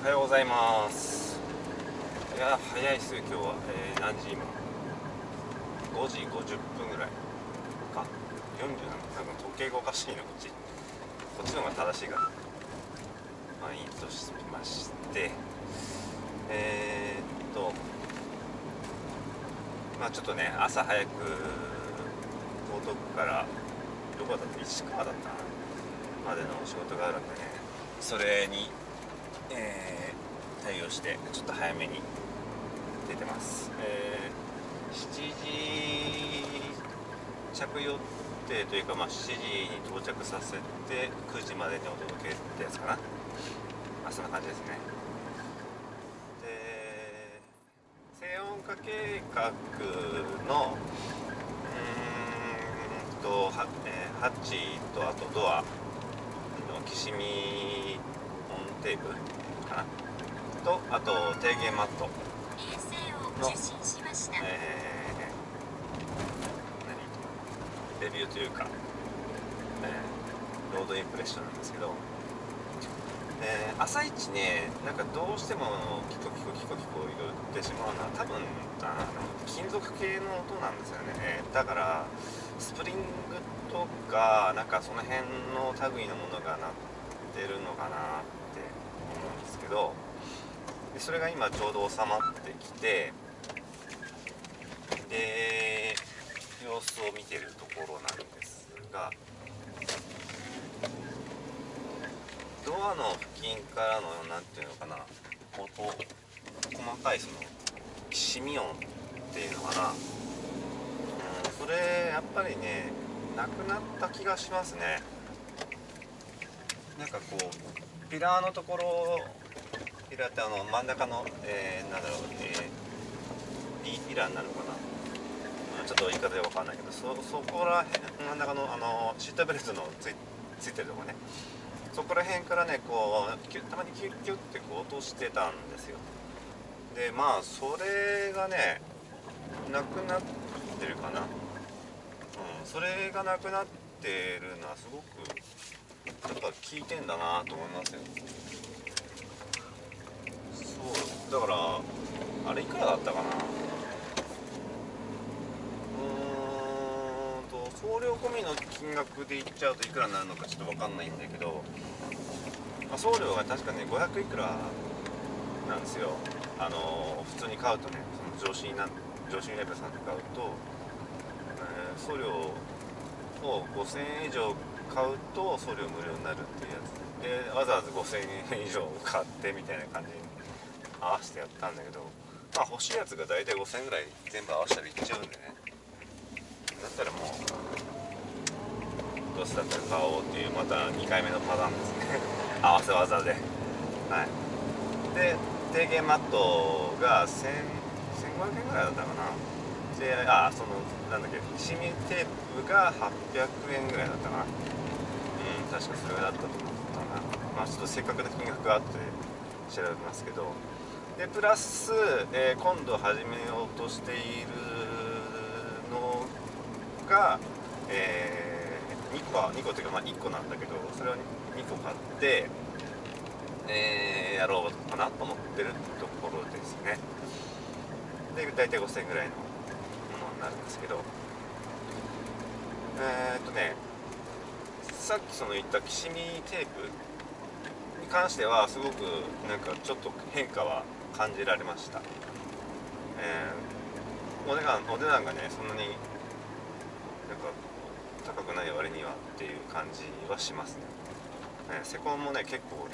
はようございます。いや早いっすよ今日は。何時今5時50分ぐらいか。40なんか時計がおかしいな、こっちの方が正しいから。まあいいとしまして、まあちょっとね、朝早く江東区からどこだった石川だったまでの仕事があるんでね、それに、対応してちょっと早めに出てます。7時着予定というか、7時に到着させて9時までにお届けってやつかな。そんな感じですね。で、静音化計画のハッチとあとドアのきしみ音テープかなと、あと低減マットの、レビューというか、ロードインプレッションなんですけど、朝一ね、なんかどうしてもキコキコキコキコ言ってしまうのは多分金属系の音なんですよね。だからスプリングとかなんかその辺の類のものが鳴ってるのかなって思うんですけど、でそれが今ちょうど収まってきて、で様子を見てるところなんですが、ドアの付近からのなんていうのかな、音、細かいそのきしみ音っていうのかな、それやっぱりねなくなった気がしますね。なんかこうピラーのところ、ピラーって真ん中の、なんだろう、B ピラーになるのかな、ちょっと言い方で分かんないけど、そこら辺真ん中のシートベルトのついてるとこね、そこら辺からねこうたまにキュッキュッってこう落としてたんですよ。でそれがねなくなってるかな。それがなくなってるのはすごくやっぱ効いてんだなと思いますよ。そうだから、あれいくらだったかな、送料込みの金額でいっちゃうといくらになるのかちょっと分かんないんだけど、送料が確かね500いくらなんですよ。普通に買うとね、その上司レベルさんで買うと、送料を5000円以上買うと送料無料になるっていうやつで、わざわざ5000円以上買ってみたいな感じに合わせてやったんだけど、欲しいやつが大体5000円ぐらい全部合わせたらいっちゃうんでね、だったらもうどうせだったら買おうっていう、また2回目のパターンですね合わせ技で。はい。で低減マットが1500円ぐらいだったかな。でなんだっけ、きしみテープが800円ぐらいだったかな。確かそれだったと思ったな。ちょっとせっかくの金額があって調べますけど、でプラス、今度始めようとしているのが、2個というか1個なんだけど、それを2個買って、やろうかなと思ってるところですね。で大体5000円ぐらいのものになるんですけど、さっき言ったきしみテープに関してはすごくなんかちょっと変化は感じられました。お値段がねそんなになんか高くない割にはっていう感じはしますね。施工もね結構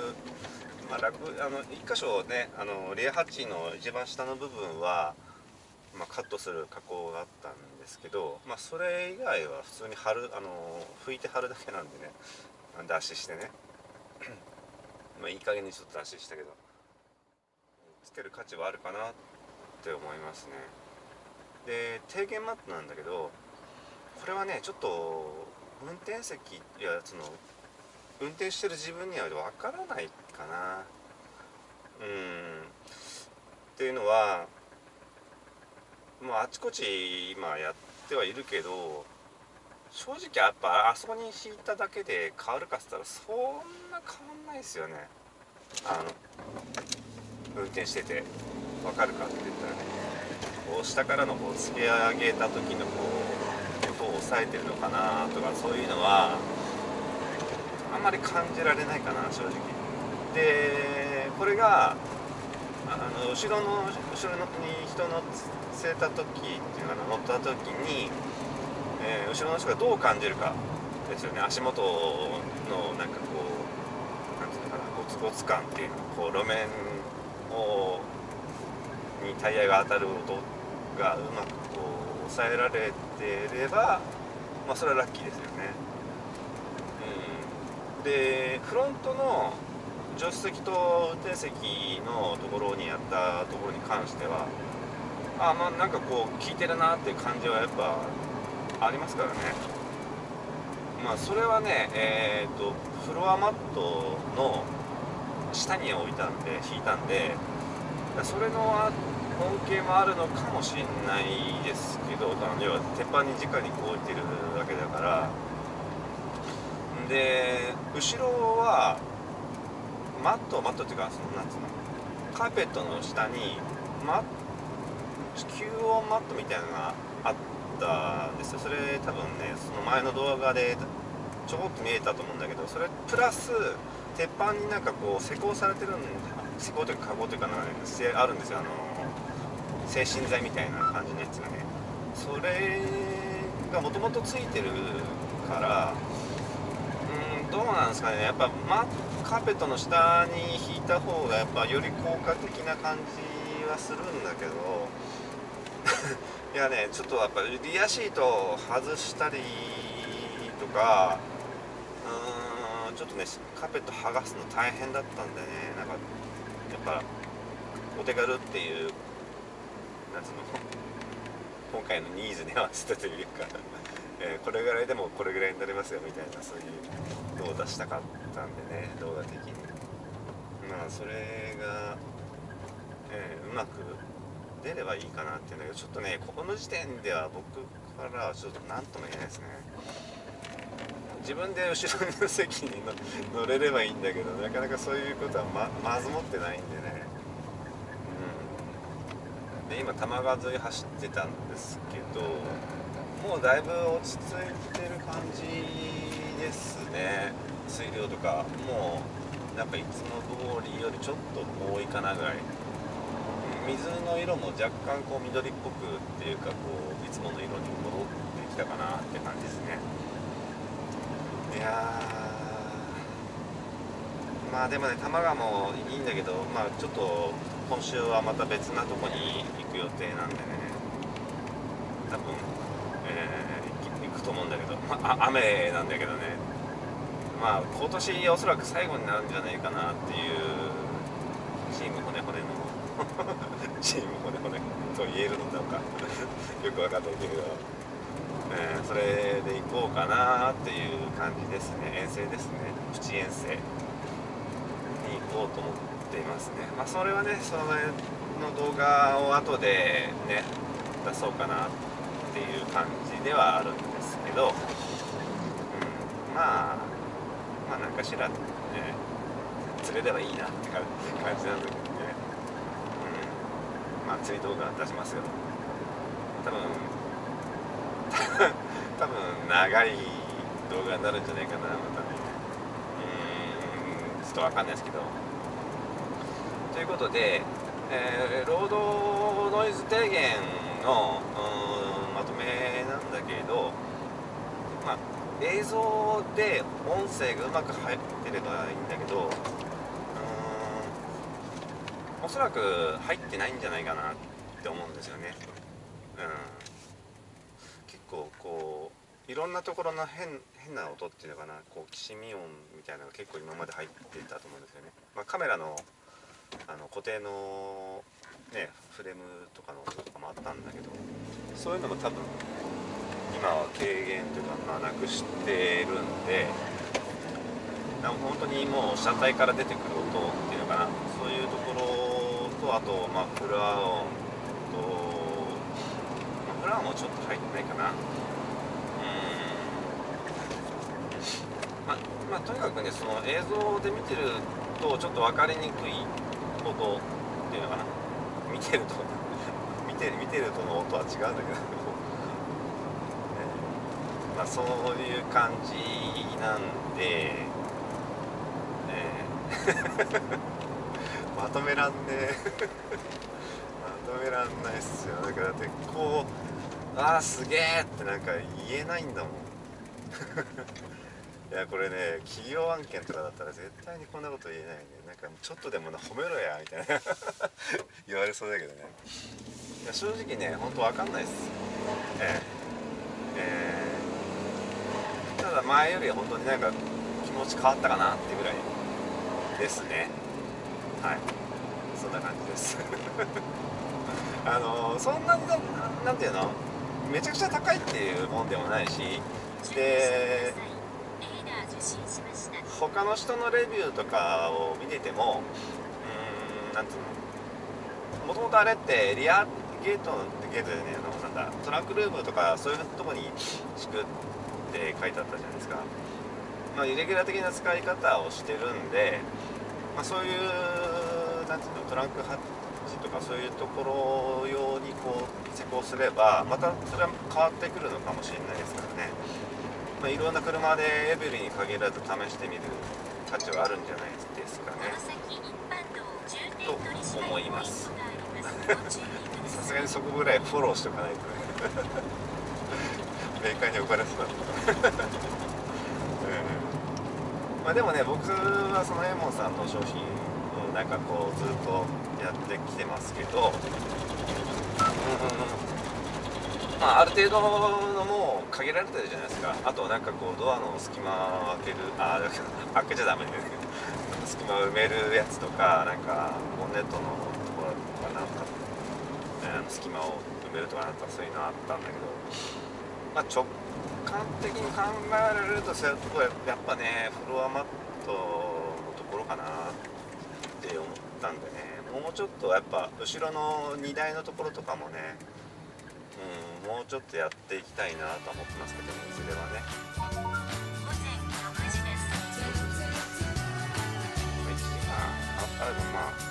1箇所ね、レアハッチの一番下の部分は、カットする加工があったんですけど、それ以外は普通に拭いて貼るだけなんでね、脱脂してねいい加減にちょっと脱脂したけどつける価値はあるかなって思いますね。で低減マットなんだけど、これはねちょっと運転席運転してる自分にはわからないかな。っていうのはもうあちこち今やってはいるけど、正直やっぱあそこに敷いただけで変わるかっつったらそんな変わんないですよね。 運転してて分かるかって言ったらね、こう下からのこう突き上げた時のこう音を抑えてるのかなとか、そういうのはあんまり感じられないかな、正直。でこれが後ろに人乗せた時っていうのかな、乗った時に、後ろの人がどう感じるかですよね。足元のなんかこう、なんていうのかな、ゴツゴツ感っていうの、こう路面にタイヤが当たる音がうまくこう抑えられてれば、まあそれはラッキーですよね。でフロントの助手席と運転席のところにあったところに関しては、まあなんかこう効いてるなっていう感じはやっぱありますからね。まあそれはね、フロアマットの下に置いたんで、引いたんで、それの恩恵もあるのかもしれないですけど、要は鉄板に直にこう置いてるわけだから。で後ろはマットっていうか、そのなんつうの、カーペットの下に吸音マットみたいなのがあったんですよ。それ多分ね、その前の動画でちょこっと見えたと思うんだけど、それプラス鉄板になんかこう施工されてるんで、施工というか加工というかなんか、ね、あるんですよ。精神剤みたいな感じのやつがね、それがもともとついてるから、どうなんですかね。やっぱカーペットの下に引いた方がやっぱより効果的な感じはするんだけどいやね、ちょっとやっぱリアシートを外したりとか、ちょっとねカーペット剥がすの大変だったんでね、なんかやっぱお手軽っていう、なんつうの今回のニーズに合わせてというかこれぐらいでもこれぐらいになりますよみたいな、そういうのを出したかったんでね、動画的に。まあそれが、うまく出ればいいかなっていうんだけど、ちょっとねここの時点では僕からはちょっと何とも言えないですね。自分で後ろの席に乗れればいいんだけど、なかなかそういうことはまず持ってないんでね。で今多摩川沿い走ってたんですけど、もうだいぶ落ち着いてる感じですね。水量とかもうなんかいつも通りよりちょっと多いかなぐらい。水の色も若干こう緑っぽくっていうか、こういつもの色に戻ってきたかなって感じですね。いやー、まあでもね多摩川もいいんだけど、まあちょっと今週はまた別なとこに行く予定なんでね、多分、行くと思うんだけど、雨なんだけどね、まあ今年おそらく最後になるんじゃないかなっていう、チーム骨骨のチーム骨骨と言えるのだろうかよく分かんないけど、それで行こうかなっていう感じですね。遠征ですね、プチ遠征に行こうと思っていますね。まあそれはね、その動画を後でね出そうかなっていう感じではあるんですけど、まあなんかしら、釣れればいいなって感じなんだけどね。まあ釣り動画出しますよ。多分長い動画になるんじゃないかな、またね。ちょっとわかんないですけど。ということで、ロードノイズ低減のまとめなんだけど、まあ映像で音声がうまく入ってればいいんだけど、おそらく入ってないんじゃないかなって思うんですよね。結構こういろんなところの変な音っていうのかな、こうきしみ音みたいなのが結構今まで入ってたと思うんですよね。カメラの固定のねフレームとかの音とかもあったんだけど、そういうのも多分今は軽減というか、なくしてるんで、本当にもう車体から出てくる音っていうのかな、そういうところと、あとフラー音と、フラーもちょっと入ってないかな。 まあとにかくね、その映像で見てるとちょっと分かりにくい音っていうのかな、見てると見てるとの音は違うんだけどまあそういう感じなんで、まとめらんねえまとめらんないっすよ。だからだってこう、ああすげえってなんか言えないんだもんいやこれね、企業案件とかだったら絶対にこんなこと言えないね。なんかちょっとでも褒めろやみたいな言われそうだけどね。いや正直ね、ほんと分かんないっす。ただ前よりは本当になんか気持ち変わったかなっていうぐらいですね。はい、そんな感じですそんなになんていうの、めちゃくちゃ高いっていうもんでもないし、で他の人のレビューとかを見てても、なんていうの、もともとあれってリアゲートでね、なんだトランクルームとかそういうとこに敷くって書いてあったじゃないですか。まあ、イレギュラー的な使い方をしてるんで、まあ、そういうなんていうの、トランクハッチとかそういうところ用にこう施工すればまたそれは変わってくるのかもしれないですからね。まあ、いろんな車でエブリに限らず試してみる価値はあるんじゃないですかねと思いますさすがにそこぐらいフォローしておかないとねメーカーに怒られそうだったまあでもね、僕はそのエモンさんの商品をなんかこうずっとやってきてますけど、まあ、ある程度のもう限られてるじゃないですか。あとなんかこうドアの隙間を開ける、開けちゃダメで、ね、隙間を埋めるやつとか、なんかボンネットのところとかなんか、隙間を埋めるとかなんかそういうのあったんだけど、まあ、直感的に考えられるとそういうとこやっぱね、フロアマットのところかなって思ったんでね、もうちょっとやっぱ後ろの荷台のところとかもね、もうちょっとやっていきたいなと思ってますけど、いずれはね。午前6時です。1時間あればまあ